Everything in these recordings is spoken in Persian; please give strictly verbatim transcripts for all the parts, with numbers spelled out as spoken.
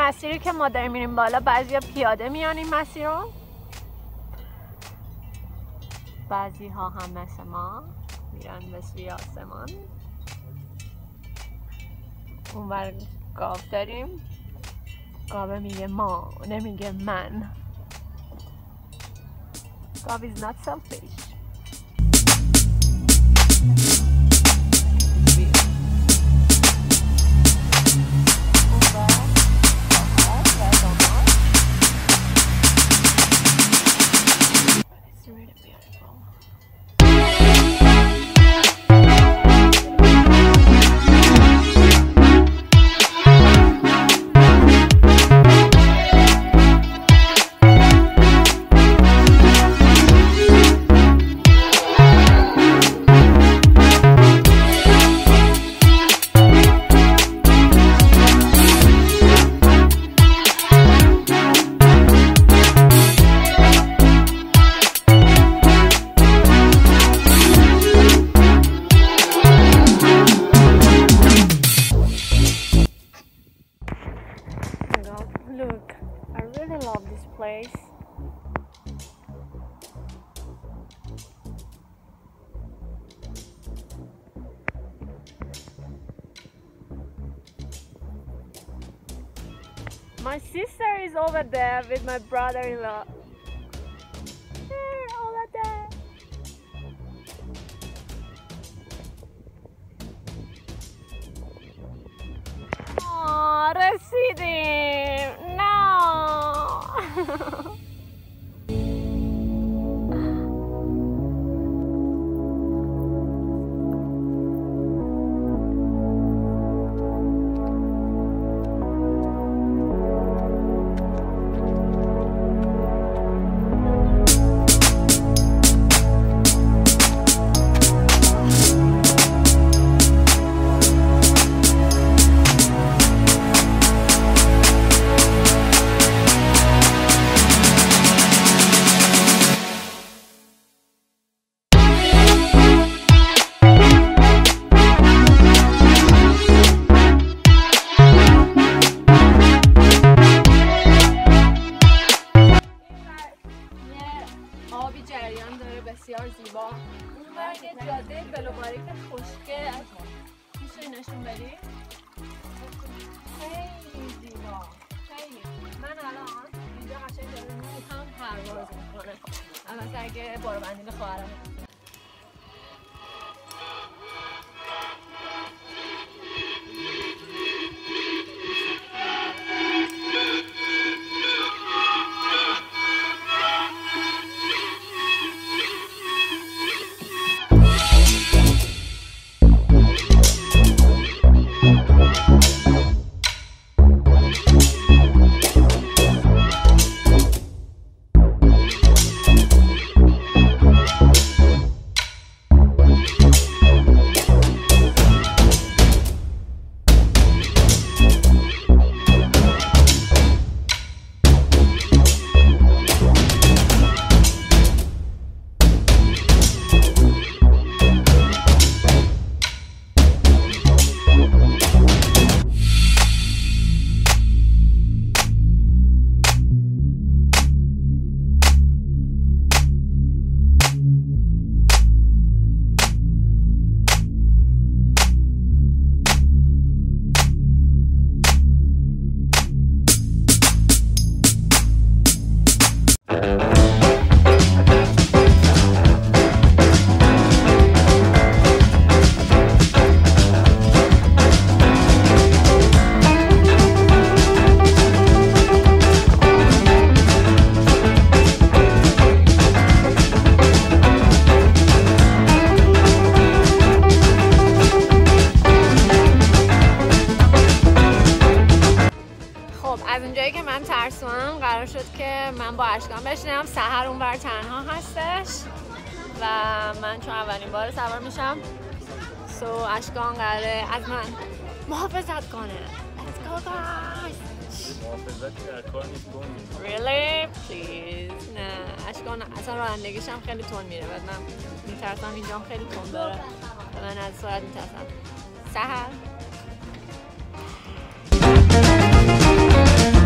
مسیری که ما داریم میریم بالا بعضیا پیاده میان این مسیر رو، بعضی ها هم مثل ما میرن به سوی آسمان. اونور گاو داریم، گاو میگه ما، نمیگه من. گاو is not selfish. Look, I really love this place. My sister is over there with my brother-in-law. They're over there. Oh, رسیدیم. No. آبی جریان داره بسیار زیبا. اون بر یه جاده بلوباریک خوشگل. میشه نشون بدی؟ خیلی زیبا. خیلی. من الان اینجا قشنگ داره نور هم پرواز میکنه. البته اگه بارو بندیل خواهرم. از اونجایی که من ترسوام قرار شد که من با اشکان بشینم. سحر اونور تنها هستش و من چون اولین بار سوار میشم سو اشکان قراره از من محافظت کنه. Let's go guys. محافظت در کار نیست کنی. Really? Please. نه اشکان اصلا رانندگیش هم خیلی تون میره بعد من میترسم اینجام خیلی تون داره و من از سرعت میترسم. سحر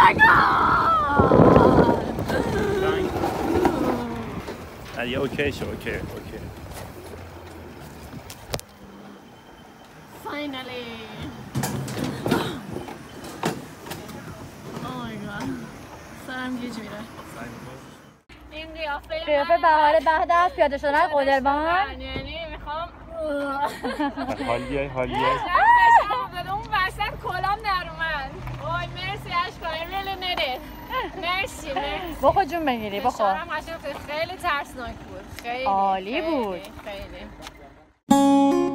my god! علی اوکی شو اوکی اوکی. Finally. Oh my god. سرم گیج میره. این قیافه قیافه بهار بعد از پیاده شدن قدربان. یعنی میخوام حالیه حالیه. نشم اون وسط کلام در اومد. وای مرسی اشکا I really need it. مرسی مرسی. بخور جون بگیری بخور. فشارم قشنگ خیلی ترسناک بود. خیلی عالی بود. خیلی.